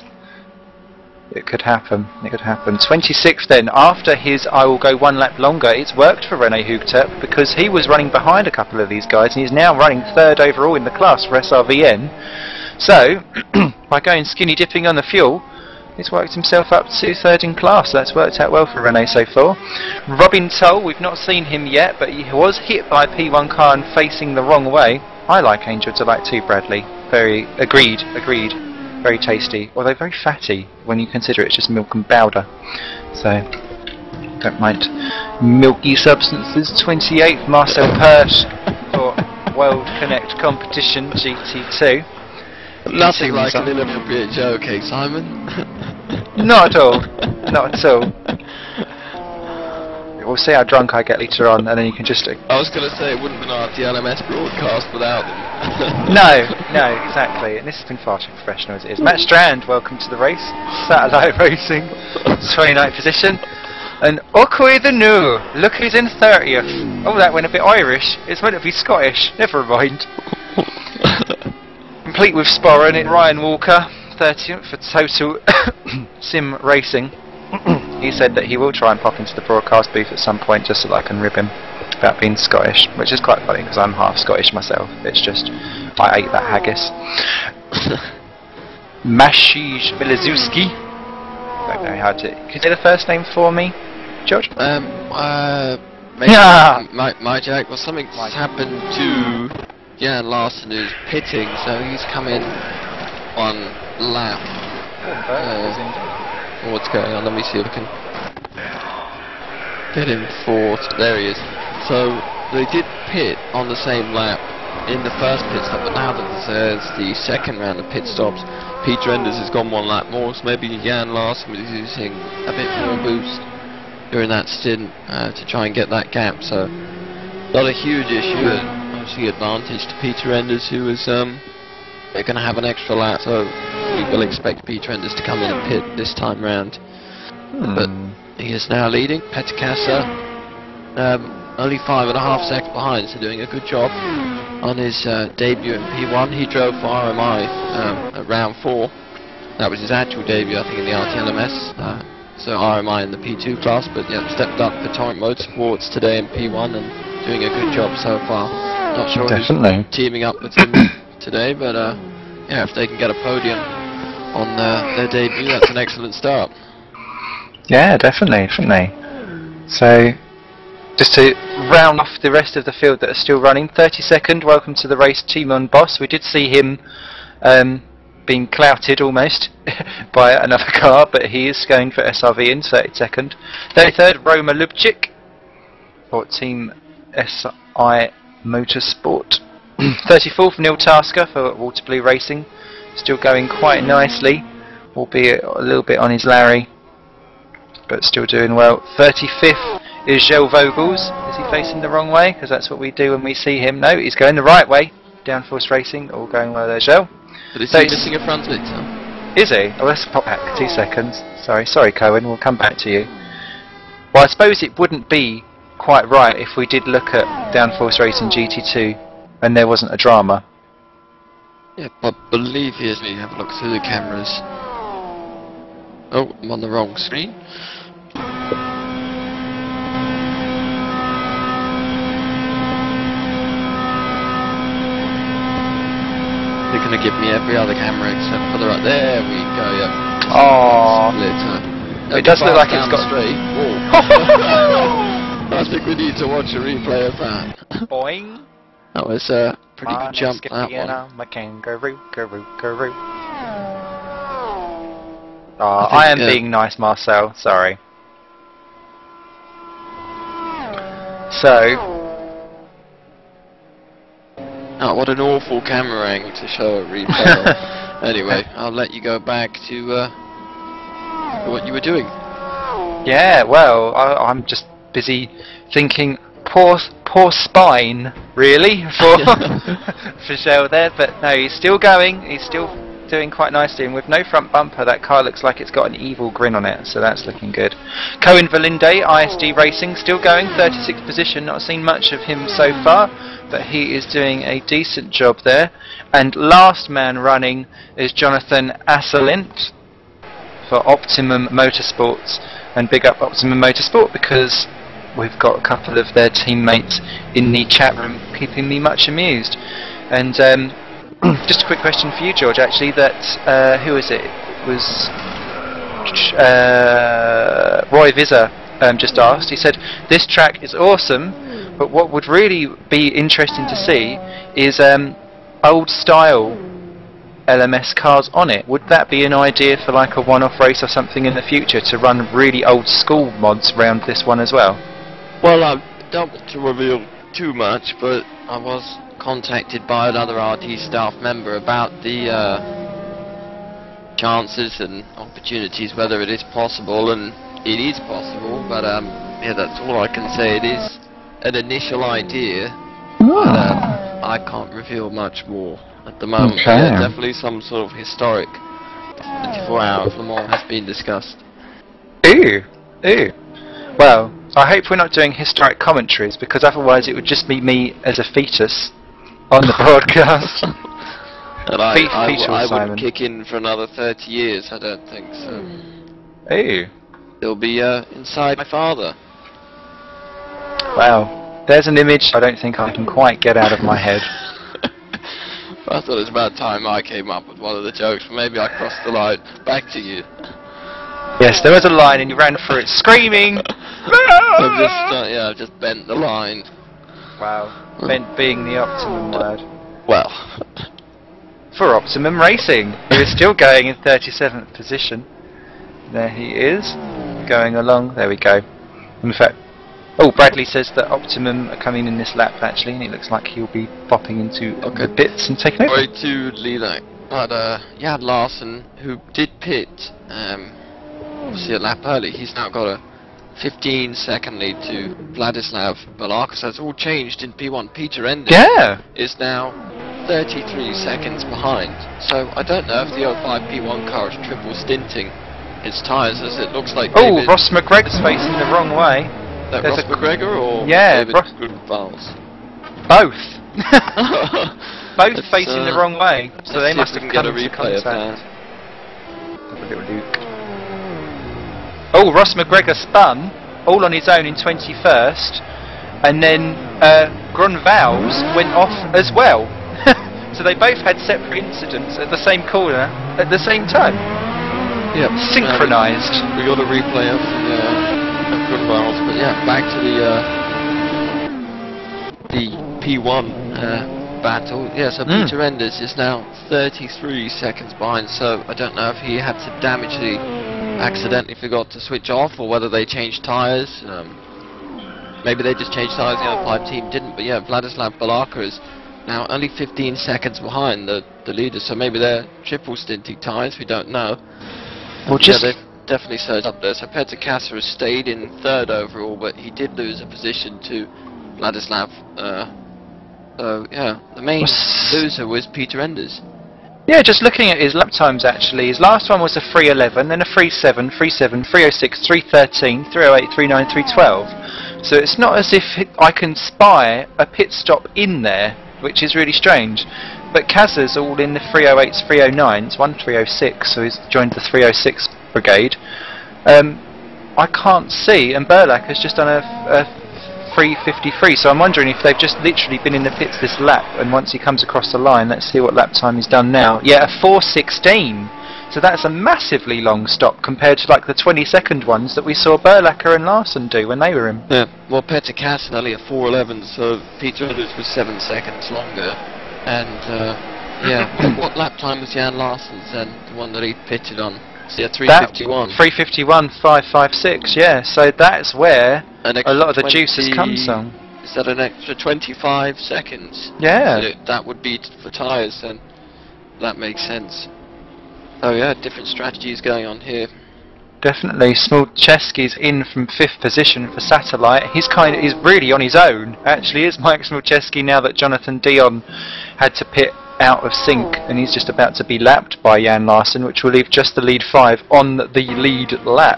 it could happen. It could happen. 26th then, after his I will go one lap longer, it's worked for Rene Hoogterp because he was running behind a couple of these guys and he's now running 3rd overall in the class for SRVN. So, by going skinny dipping on the fuel, he's worked himself up to 3rd in class. So that's worked out well for Rene so far. Robin Tull, we've not seen him yet, but he was hit by a P1 car and facing the wrong way. I like Angel Delight too, Bradley. Very agreed. Very tasty, although very fatty when you consider it's just milk and powder. So, don't mind milky substances. 28th, Marcel Persch for World Connect Competition GT2. Nothing like an inappropriate joke, eh, Simon? Not at all. Not at all. We'll see how drunk I get later on, and then you can just... I was going to say, it wouldn't have been our DLMS broadcast without them. No, exactly. And this has been far too professional as it is. Matt Strand, welcome to the race. Satellite Racing, 29th position. And Okoye the New, look who's in 30th. Oh, that went a bit Irish. It's meant to be Scottish. Never mind. Complete with Sporran in Ryan Walker, 30th for Total Sim Racing. He said that he will try and pop into the broadcast booth at some point just so that I can rib him about being Scottish, which is quite funny because I'm half Scottish myself. It's just, I ate that haggis. Maciej Bilazewski. Don't know how to... Can you say the first name for me, George? Maybe my Jack. Well, something's happened to Jan Larsen, who's pitting, so he's come in on lap. What's going on? Let me see if I can get him fourth. There he is. So they did pit on the same lap in the first pit stop, but now that there's the second round of pit stops, Peter Enders has gone one lap more, so maybe Jan Larsen was using a bit more boost during that stint to try and get that gap. So not a huge issue, and obviously advantage to Peter Enders, who is they're going to have an extra lap, so we will expect Peter Enders to come in and pit this time round. But he is now leading. Peterkassa only 5.5 seconds behind, so doing a good job on his debut in P1. He drove for RMI at round 4. That was his actual debut, I think, in the RTLMS. So RMI in the P2 class, but yeah, stepped up for Torrent Motorsports today in P1 and doing a good job so far. Not sure who's teaming up with him today, but yeah, if they can get a podium on their debut, that's an excellent start. Yeah, definitely. So, just to round off the rest of the field that are still running, 32nd, welcome to the race, Timon Boss. We did see him being clouted almost by another car, but he is going for SRV in 32nd. 33rd, Roma Lubchik for Team SI Motorsport. 34th, Neil Tasker for Waterblue Racing, still going quite nicely, albeit a little bit on his Larry, but still doing well. 35th is Gilles Vogels. Is he facing the wrong way? Because that's what we do when we see him. No, he's going the right way. Downforce Racing, all going well there, Gilles. But is he missing a front lid, Is he? Oh, let's pop back 2 seconds. Sorry, Cohen, we'll come back to you. Well, I suppose it wouldn't be quite right if we did look at Downforce Racing GT2 and there wasn't a drama. Yeah, I believe he is. Let me have a look through the cameras. Oh, I'm on the wrong screen. They're going to give me every other camera except for the right. There we go, yeah. Oh, it does look like it's got straight. I think we need to watch a replay of that. Boing. That was a pretty good jump, that one. I'm a kangaroo. I am being nice, Marcel. Sorry. So. Oh, what an awful camera angle to show a replay. Anyway, I'll let you go back to what you were doing. Yeah, well, I'm just busy thinking, poor spine, really, for for Gilles there. But no, he's still going. He's still doing quite nicely, and with no front bumper, that car looks like it's got an evil grin on it. So that's looking good. Cohen Valinde, ISD Racing, still going, 36th position. Not seen much of him so far, but he is doing a decent job there. And last man running is Jonathan Asselint for Optimum Motorsports, and big up Optimum Motorsport because we've got a couple of their teammates in the chat room keeping me much amused. And just a quick question for you, George, actually, that who is it? It was Roy Visser just asked. He said, this track is awesome, but what would really be interesting to see is old style LMS cars on it. Would that be an idea for like a one-off race or something in the future to run really old school mods around this one as well? Well, I don't want to reveal too much, but I was contacted by another RT staff member about the chances and opportunities, whether it is possible, and it is possible, but yeah, that's all I can say. It is an initial idea, but I can't reveal much more at the moment. Okay. Yeah, definitely some sort of historic 24 hours Le Mans has been discussed. Ooh. Well, I hope we're not doing historic commentaries, because otherwise it would just be me as a fetus on the broadcast. And I wouldn't kick in for another 30 years, I don't think so. Ooh. It'll be inside my father. Wow. There's an image I don't think I can quite get out of my head. I thought it was about time I came up with one of the jokes, but maybe I crossed the line. Back to you. Yes, there was a line and you ran through it screaming! I've just bent the line. Wow. Bent being the optimum word. Well. For Optimum Racing, who is still going in 37th position. There he is, going along. There we go. In fact, Oh, Bradley says that Optimum are coming in this lap actually, and it looks like he'll be popping into the pits and taking over. Sorry to lead that, but Jan Larsen, who did pit obviously a lap early, he's now got a 15-second lead to Vladislav Balaka, so it's all changed in P1. Peter Enders is now 33 seconds behind, so I don't know if the 05 P1 car is triple stinting its tyres, as it looks like. Oh, Ross McGregor's facing the wrong way. That Ross McGregor or David Grunwald? Both. Both facing the wrong way, so they must have got come a replay of that. Have a little look. Oh, Ross McGregor spun all on his own in 21st, and then Grunwald went off as well. So they both had separate incidents at the same corner at the same time. Yeah, synchronised. We got a replay of the Grunwald, but yeah, back to the P1 battle. Yeah, so Peter Enders is now 33 seconds behind. So I don't know if he had to damage accidentally forgot to switch off, or whether they changed tyres. Maybe they just changed tyres. The other 5 team didn't. But yeah, Vladislav Balaka is now only 15 seconds behind the leader. So maybe they're triple stinting tyres. We don't know. Well, yeah, they've definitely surged up there. So Petr Kasser has stayed in 3rd overall, but he did lose a position to Vladislav. So yeah, the main loser was Peter Enders. Yeah, just looking at his lap times actually, his last one was a 3:11, then a 3:7, 3:7, 3:06, 3:13, 3:08, 3:09, 3:12. So it's not as if I can spy a pit stop in there, which is really strange. But Kazza's all in the 3:08s, 3:09s, 1 3:06, so he's joined the 3:06 brigade. I can't see, and Burlak has just done a 3:53, so I'm wondering if they've just literally been in the pits this lap, and once he comes across the line, let's see what lap time he's done now. Yeah, a 4:16, so that's a massively long stop compared to like the 20-second ones that we saw Burlaker and Larsen do when they were in. Yeah, well, Petr Kasser only a 4:11, so Peter Enders was 7 seconds longer. And yeah, what lap time was Jan Larsen's then, the one that he pitted on? So yeah, 3:51. 3:51.556, yeah, so that's where a lot of the juice has come from. Is that an extra 25 seconds? Yeah. So that would be for tyres, then that makes sense. Oh yeah, different strategies going on here. Definitely, Smolczewski's in from 5th position for Satellite. He's really on his own. Actually, is Mike Smolczewski now that Jonathan Dion had to pit out of sync, and he's just about to be lapped by Jan Larsen, which will leave just the lead 5 on the lead lap.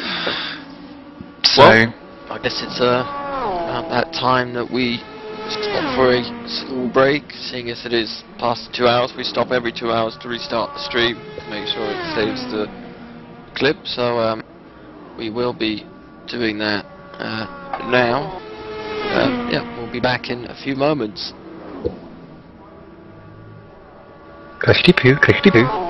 So, well, I guess it's about that time that we stop for a small break. Seeing as it is past 2 hours, we stop every 2 hours to restart the stream, make sure it saves the clip. So we will be doing that now. Yeah, we'll be back in a few moments. Clickety-poo, clickety-poo.